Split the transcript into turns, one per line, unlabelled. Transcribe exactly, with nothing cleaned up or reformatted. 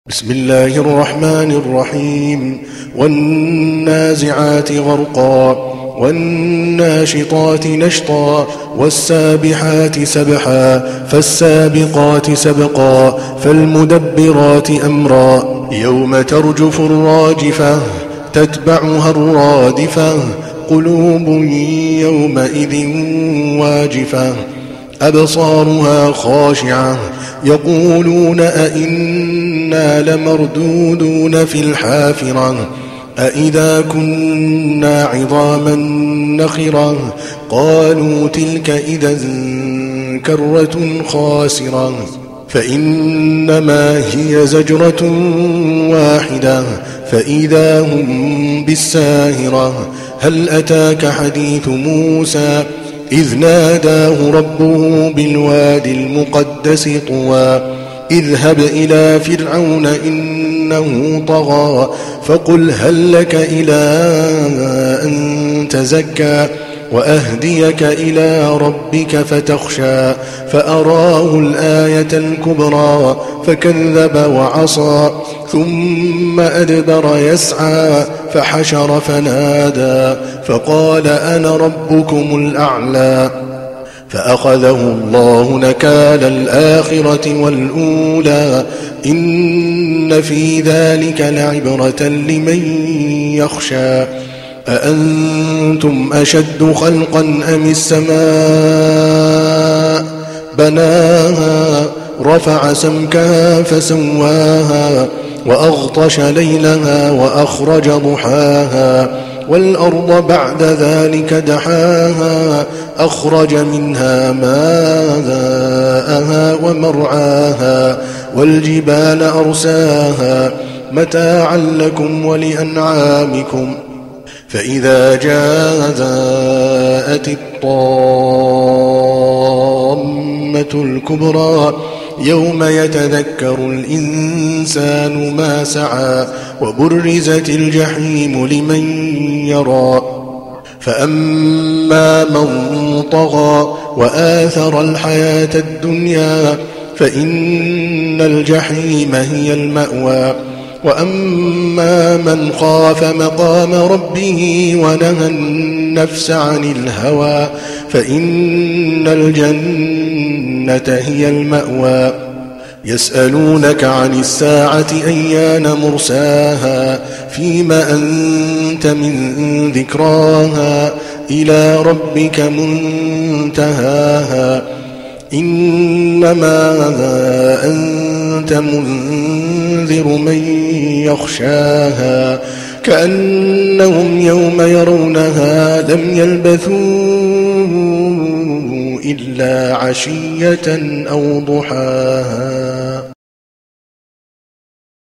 بسم الله الرحمن الرحيم والنازعات غرقا والناشطات نشطا والسابحات سبحا فالسابقات سبقا فالمدبرات أمرا يوم ترجف الراجفة تتبعها الرادفة قلوب يومئذ واجفة أبصارها خاشعة يقولون أئنا لمردودون في الحافرة أئذا كنا عظاما نخرة قالوا تلك إذا كرة خاسرة فإنما هي زجرة واحدة فإذا هم بالساهرة هل أتاك حديث موسى إذ ناداه ربه بالوادي المقدس طوى اذهب إلى فرعون إنه طغى فقل هل لك إلى أن تزكى وأهديك إلى ربك فتخشى فأراه الآية الكبرى فكذب وعصى ثم أدبر يسعى فحشر فنادى فقال أنا ربكم الأعلى فأخذه الله نكال الآخرة والأولى إن في ذلك لعبرة لمن يخشى أأنتم أشد خلقا أم السماء بناها رفع سمكها فسواها وأغطش ليلها وأخرج ضحاها والأرض بعد ذلك دحاها أخرج منها ماءها ومرعاها والجبال أرساها متاعا لكم ولأنعامكم فإذا جاءت الطامة الكبرى يوم يتذكر الإنسان ما سعى وبرزت الجحيم لمن يرى فأما من طغى وآثر الحياة الدنيا فإن الجحيم هي المأوى وأما من خاف مقام ربه ونهى النفس عن الهوى فإن الجنة هي المأوى يسألونك عن الساعة أيان مرساها فيما أنت من ذكراها إلى ربك منتهاها إنما أنت منذر من يخشاها كأنهم يوم يرونها لم يلبثوا إلا عشية أو ضحاها.